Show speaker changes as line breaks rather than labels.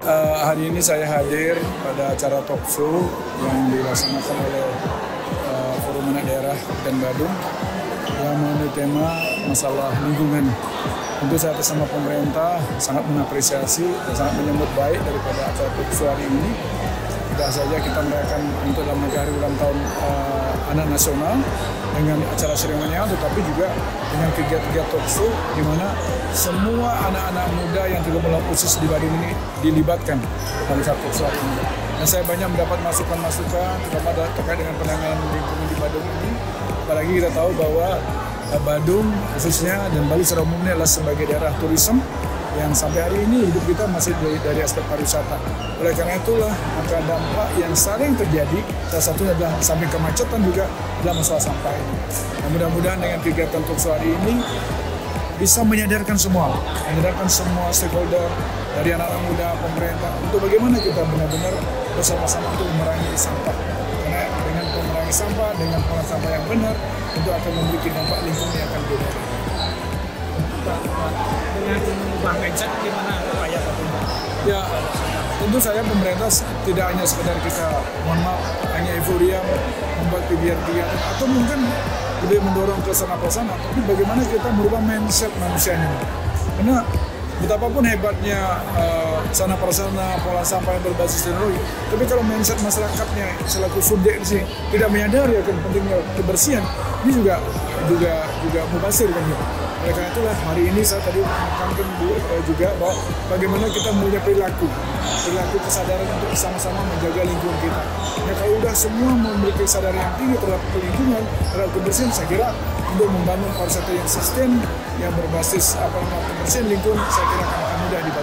Hari ini saya hadir pada acara talk show yang dilaksanakan oleh Forum Anak Daerah dan Badung yang mengenai tema masalah lingkungan. Tentu saya atas nama pemerintah sangat mengapresiasi dan sangat menyambut baik daripada acara talk show hari ini. Tidak saja kita merayakan untuk dalam hari ulang tahun Anak Nasional dengan acara seremonial, tetapi juga dengan kegiatan talk show di mana semua anak-anak muda yang tergabung dalam OSIS di Badung ini dilibatkan dalam talk show hari ini. Dan saya banyak mendapat masukan-masukan terutama terkait dengan penanganan lingkungan di Badung ini. Apalagi kita tahu bahwa Badung khususnya dan Bali secara umumnya adalah sebagai daerah turisme yang sampai hari ini hidup kita masih dari aspek pariwisata. Oleh karena itulah maka dampak yang sering terjadi salah satunya adalah samping kemacetan juga adalah masalah sampah ini. Dan mudah-mudahan dengan kegiatan talk show hari ini bisa menyadarkan semua stakeholder dari anak-anak muda, pemerintah untuk bagaimana kita benar-benar bersama-sama untuk memerangi sampah. Karena dengan memerangi sampah, dengan pengelolaan sampah yang benar, itu akan memiliki dampak lingkungan yang akan berbeda.
Dengan mengubah mindset gimana upaya pemerintah?
Ya, tentu saya pemerintah tidak hanya sekedar kita mohon maaf hanya euforia membuat kegiatan atau mungkin lebih mendorong ke sana-sana, tapi bagaimana kita merubah mindset manusia ini. Karena betapapun hebatnya sana prasarana pola sampah yang berbasis teknologi, tapi kalau mindset masyarakatnya selaku subjek di sini tidak menyadari akan pentingnya kebersihan, ini juga mubazir kan gitu. Oleh karena itulah hari ini saya tadi menekankan juga bahwa bagaimana kita punya perilaku kesadaran untuk sama-sama menjaga lingkungan kita. Ya kalau udah semua memiliki kesadaran yang tinggi terhadap lingkungan, terhadap kebersihan, saya kira untuk membangun pariwisata yang sustain yang berbasis kebersihan lingkungan, saya kira akan mudah dibangun.